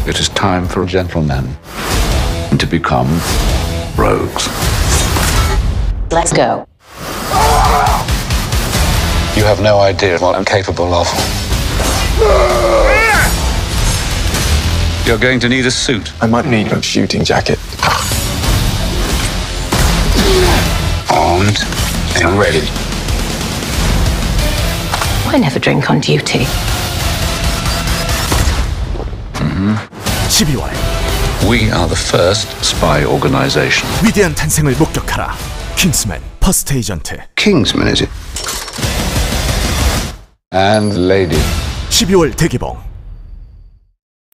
It is time for gentlemen to become rogues. Let's go. You have no idea what I'm capable of. You're going to need a suit. I might need a shooting jacket. Armed and ready. I never drink on duty. 12월 We are the first spy organization. 위대한 탄생을 목격하라. 킹스맨 퍼스트 에이전트. Kingsman, is it? And lady. 12월 대개봉.